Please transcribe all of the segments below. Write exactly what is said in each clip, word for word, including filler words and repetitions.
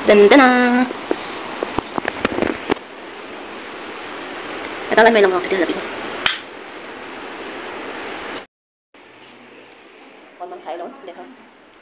Tendana. Ito lang may lang mga titila. Còn mình thấy luôn, đẹp không?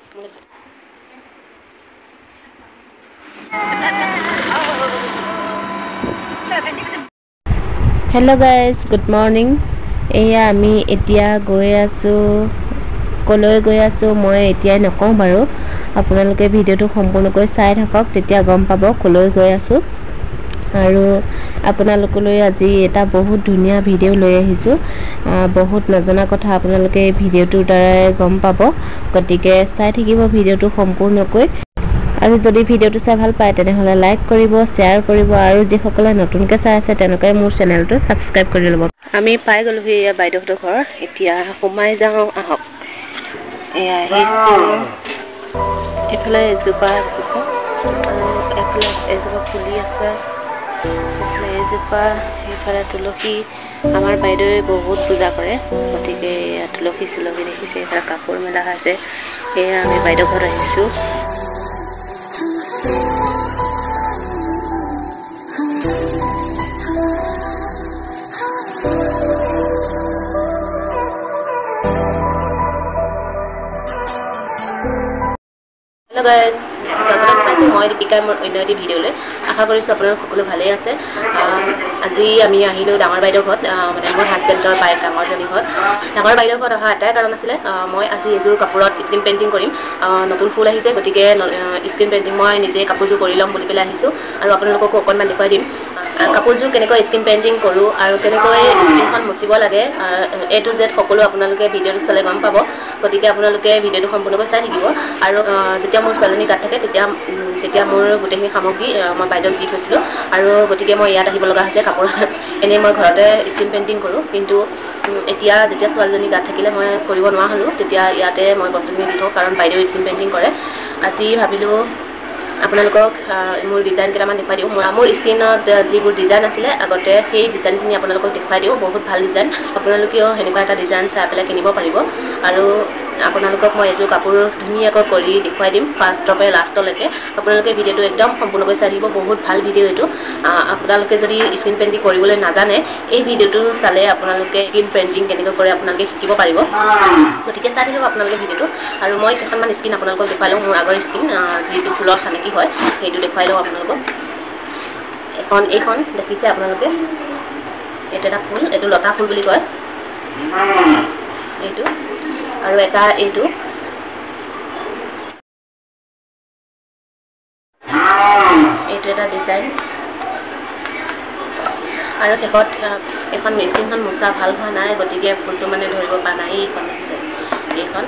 Hello guys, good morning. Eya আমি এতিয়া গৈ আছো কলৈ গৈ আছো মই এতিয়া নকওঁ বাৰু আপোনালোকে ভিডিওটো সম্পূৰ্ণকৈ চাই থাকক তেতিয়া গম পাব কলৈ গৈ আছো আৰু আপোনালোকলৈ আজি এটা বহুত ধুনীয়া ভিডিও লৈ আহিছো বহুত নজনা কথা আপোনালোকে ভিডিওটোৰ দ্বাৰা গম পাব গতিকে চাই থাকিব ভিডিওটো সম্পূৰ্ণকৈ আৰু যদি ভিডিওটো চাই ভাল পায় তেনেহলে লাইক কৰিব শেয়াৰ কৰিব আৰু যিসকলে নতুনকৈ চাই আছে তেওঁলোকে মোৰ চেনেলটো সাবস্ক্ৰাইব কৰি ল'ব আমি পাই গলো হি বাইদেউহঁতৰ ঘৰ এতিয়া সোমাই যাওঁ আহক এয়া আহিছো এফালে এজোপা আছে আৰু এফালে এজোপা ফুলি আছে এফালে এজোপা এফালে তুলসী আমাৰ বাইদেৱে বহুত পূজা কৰে গতিকে তুলসী চুলসী দেখিছে এফালে কাপোৰ মেলা আছে এয়া আমি বাইদেউ ঘৰত আহিছো Hello guys, स्वागत करছো মই দীপিকা মোৰ অন্য এটি ভিডিওলৈ আশা কৰিছো আপোনালোক সকলো ভালে আছে আজি আমি আহিলো ডাঙৰ বাইদেউ ঘৰত মানে মোৰ হাজবেণ্ডৰ বাইক ডাঙৰ জনী ঘৰত ডাঙৰ বাইদেউ ঘৰত অহা এটাই কাৰণ আছিল মই আজি এযোৰ কাপোৰত স্ক্ৰিন পেইন্টিং কৰিম নতুন ফুল আহিছে গতিকে স্ক্ৰিন পেইন্টিং মই নিজে কাপোৰযোৰ কৰি লম বুলি পেলাই আহিছো আৰু আপোনালোকক অকণমান দেখুৱাই দিম কাপোৰযোৰ কেনেকৈ স্ক্ৰিন পেইন্টিং কৰো আৰু কেনেকৈ স্ক্ৰিনখন মুচিব লাগে এ টু জেড সকলো আপোনালোকে ভিডিওটো চালে গম পাব গতিকে আপোনালোকে ভিডিওটো সম্পূৰ্ণকৈ চাই থাকিব আৰু যেতিয়া মোৰ ছোৱালীজনী গাত থাকে তেতিয়া তেতিয়া মোৰ গোটেইখিনি সামগ্ৰী মই বাইদেউক দি থৈছিলোঁ আৰু গতিকে মই ইয়াত আহিব লগা হৈছে কাপোৰ এনেই মই ঘৰতে স্ক্ৰিন পেইন্টিং কৰোঁ কিন্তু এতিয়া যেতিয়া ছোৱালীজনী গাত থাকিলে মই কৰিব নোৱাৰা হ'লোঁ তেতিয়া ইয়াতে মই বস্তুখিনি দি থওঁ কাৰণ বাইদেউ স্ক্ৰিন পেইন্টিং কৰে আজি ভাবিলোঁ আপোনালোকক মোৰ ডিজাইন কেইটামান দেখুৱাই দিওঁ মোৰ মোৰ স্ক্ৰিনত যিবোৰ ডিজাইন আছিলে আগতে সেই ডিজাইনখিনি আপোনালোকক দেখুৱাই দিওঁ বহুত ভাল ডিজাইন আপোনালোকেও সেনেকুৱা এটা ডিজাইন চাই পেলাই কিনিব পাৰিব আৰু আপোনালোকক মই এযোৰ কাপোৰ ধুনীয়াকৈ কৰি দেখুৱাই দিম ফাৰ্ষ্টৰ পৰা লাষ্টলৈকে আপোনালোকে ভিডিওটো একদম সম্পূৰ্ণকৈ চাই দিব বহুত ভাল ভিডিও এইটো আপোনালোকে যদি স্ক্ৰিন পেইন্টিং কৰিবলৈ নাজানে এই ভিডিওটো চালে আপোনালোকে স্ক্ৰিন পেইন্টিং কেনেকৈ কৰে আপোনালোকে শিকিব পাৰিব গতিকে চাই থাকিব আপোনালোকে ভিডিওটো আৰু মই কেইখনমান স্ক্ৰিন আপোনালোকক দেখুৱাই লওঁ মোৰ আগৰ স্ক্ৰিন যিটো ফুলৰ চানেকি হয় সেইটো দেখুৱাই লওঁ আপোনালোকক এখন এইখন দেখিছে আপোনালোকে এইটো এটা ফুল এইটো লতা ফুল বুলি কয় এইটো আৰু এটা এইটো এইটো এটা ডিজাইন আৰু শেষত এখন স্ক্ৰিনখন মোচা ভাল হোৱা নাই গতিকে ফুলটো মানে ধৰিব পৰা নাই এইখন দেখিছে এইখন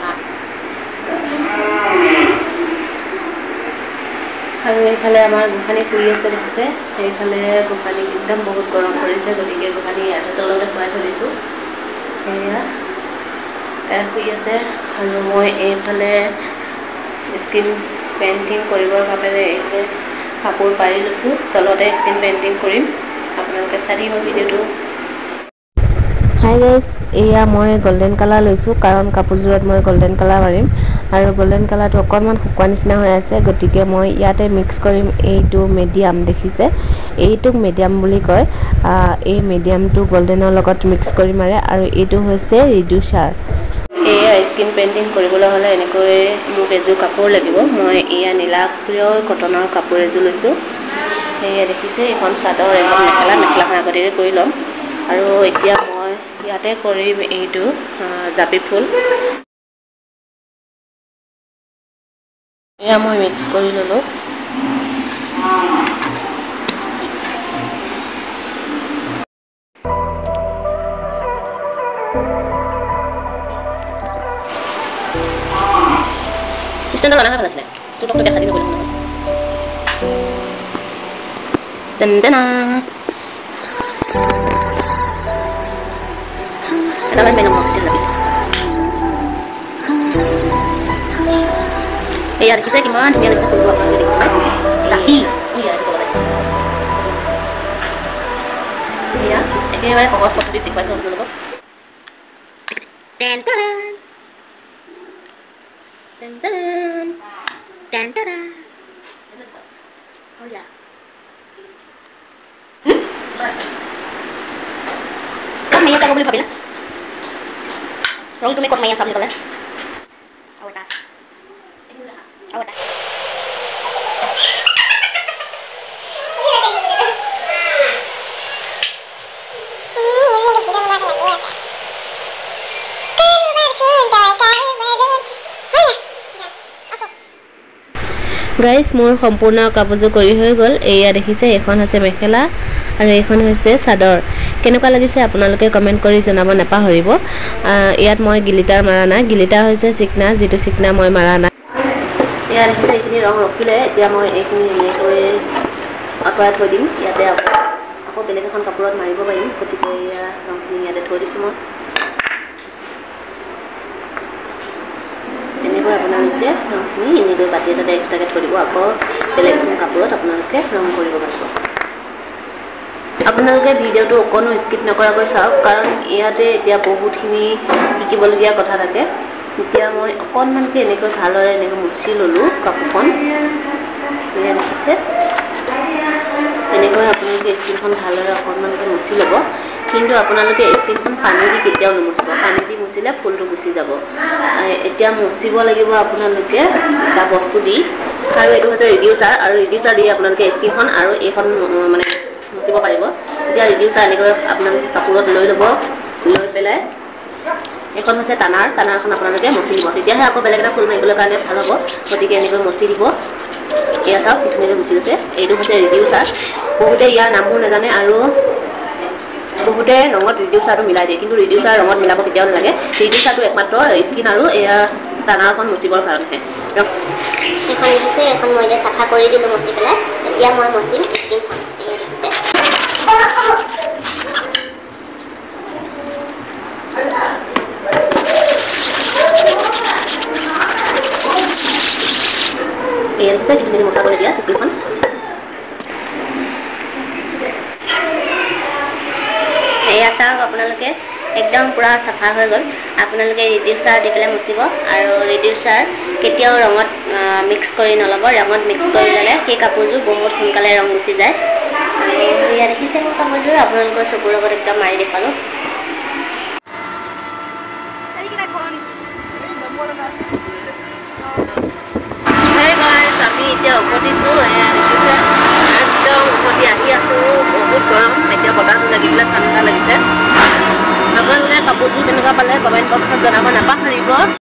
আৰু এইফালে আমাৰ গোসানী শুই আছে দেখিছে সেইফালে গোসানী একদম বহুত গৰম কৰিছে গতিকে গোসানী ইয়াতে তলতে শুৱাই থৈ দিছোঁ সেয়া তাই শুই আছে আৰু মই এইফালে স্ক্ৰিন পেইন্টিং কৰিবৰ বাবে এইফালে কাপোৰ পাৰি লৈছোঁ তলতে স্ক্ৰিন পেইন্টিং কৰিম আপোনালোকে চাই দিব ভিডিওটো হাই গাইজ এয়া মই গোল্ডেন কালাৰ লৈছোঁ কাৰণ কাপোৰযোৰত মই গোল্ডেন কালাৰ মাৰিম আৰু গোল্ডেন কালাৰটো অকণমান শুকোৱা নিচিনা হৈ আছে গতিকে মই ইয়াতে মিক্স কৰিম এইটো মিডিয়াম দেখিছে এইটোক মিডিয়াম বুলি কয় এই মিডিয়ামটো গোল্ডেনৰ লগত মিক্স কৰি মাৰে আৰু এইটো হৈছে ৰিডিউচাৰ এয়া স্ক্ৰিন পেইন্টিং কৰিবলৈ হ'লে এনেকৈ মোক এযোৰ কাপোৰ লাগিব মই এয়া নীলা কটনৰ কাপোৰ এযোৰ লৈছোঁ সেয়া দেখিছে এখন চাদৰ এখন মেখেলা মেখেলাখন আগতীয়াকৈ কৰি ল'ম আৰু এতিয়া মই ইয়াতে কৰিম এইটো জাপি ফুল এয়া মই মিক্স কৰি ল'লোঁ ষ্টেণ্ডত অনা ভাল আছিলে তোৰ টকটো দেখা দিব গ'লো Tendana. Ito lang may namang titila. Eh, ada kisah gimana? Dia lagi sepuluh orang jadi kisah. Sahi. Iya, itu boleh. Iya, eh, mana kok foto di tipe sama dulu kok. Tendana. Tendana. Tendana. Oh ya. Kok Maya tak boleh pakai? Rong tu mekot Maya sabli kalau. Awatas. Awatas. Guys মোৰ সম্পূৰ্ণ কাপোৰযোৰ কৰি হৈ গ'ল এয়া দেখিছে এখন আছে মেখেলা আৰু এখন হৈছে চাদৰ কেনেকুৱা লাগিছে আপোনালোকে কমেন্ট কৰি জনাব নাপাহৰিব ইয়াত মই গিলিটাৰ মাৰা নাই গিলিটাৰ হৈছে চিকনা যেটো চিকনা মই মাৰা নাই এয়া দেখিছে এইখিনি ৰং ৰখিলে এতিয়া মই এইখিনি এনেকৈ আঁতৰাই থৈ দিম ইয়াতে আকৌ বেলেগ এখন কাপোৰত মাৰিব পাৰিম গতিকে এয়া ৰংখিনি ইয়াতে থৈ দিছোঁ মই এনেকৈ আপোনালোকে ৰংখিনি এনেকৈ বাতি এটাতে এক্সট্ৰাকৈ থৈ দিব আকৌ বেলেগ এখন কাপোৰত আপোনালোকে ৰং কৰিব পাৰিব আপোনালোকে ভিডিঅ'টো অকণো স্কিপ নকৰাকৈ চাওক কাৰণ ইয়াতে এতিয়া বহুতখিনি শিকিবলগীয়া কথা থাকে এতিয়া মই অকণমানকৈ এনেকৈ ভালদৰে এনেকৈ মুচি ল'লোঁ কাপোৰখন এয়া দেখিছে এনেকৈ আপোনালোকে স্কিনখন ভালদৰে অকণমানকৈ মুচি ল'ব কিন্তু আপোনালোকে স্কিনখন পানী দি কেতিয়াও নুমুচিব পানী দি মুচিলে ফুলটো গুচি যাব এতিয়া মুচিব লাগিব আপোনালোকে এটা বস্তু দি আৰু এইটো হৈছে ৰিডিউচাৰ আৰু ৰিডিউচাৰ দি আপোনালোকে স্কিনখন আৰু এইখন মানে মুচিব পাৰিব এতিয়া ৰিডিউচাৰ এনেকৈ আপোনালোকে কাপোৰত লৈ ল'ব লৈ পেলাই এখন হৈছে টানাৰ টানাৰখন আপোনালোকে মুচি দিব তেতিয়াহে আকৌ বেলেগ এটা ফুল মাৰিবলৈ কাৰণে ভাল হ'ব গতিকে এনেকৈ মুচি দিব এয়া চাওক ধুনীয়াকৈ গুচি গৈছে এইটো হৈছে ৰিডিউচাৰ বহুতে ইয়াৰ নামবোৰ নাজানে আৰু বহুতে ৰঙত ৰিডিউচাৰটো মিলাই দিয়ে কিন্তু ৰিডিউচাৰ ৰঙত মিলাব কেতিয়াও নালাগে ৰিডিউচাৰটো একমাত্ৰ স্কিন আৰু এয়া টানাৰখন মুচিবৰ কাৰণেহে এখন দিছে এখন মই এতিয়া চাফা কৰি দিলোঁ মচি পেলাই এতিয়া মই মচিম স্কিনখন এয়া দেখিছে ধুনীয়াকৈ মচাবলৈ দিয়া স্কিনখন এয়া চাওক আপোনালোকে একদম পুৰা চাফা হৈ গ'ল আপোনালোকে ৰিডিউচাৰ দি পেলাই মুচিব আৰু ৰিডিউচাৰ কেতিয়াও ৰঙত মিক্স কৰি নল'ব ৰঙত মিক্স কৰি ল'লে সেই কাপোৰযোৰ বহুত সোনকালে ৰং গুচি যায় আৰু এয়া দেখিছে মোৰ কাপোৰযোৰ আপোনালোকৰ চকুৰ লগত একদম মাৰি দেখালোঁ আমি এতিয়া উভতিছোঁ এয়া দেখিছে একদম উভতি আহি আছোঁ বহুত গৰম এতিয়া বতাহটো লাগি পেলাই ঠাণ্ডা লাগিছে আপোনালোকে কাপোৰযোৰ কেনেকুৱা পালে কমেণ্ট বক্সত জনাব নাপাহৰিব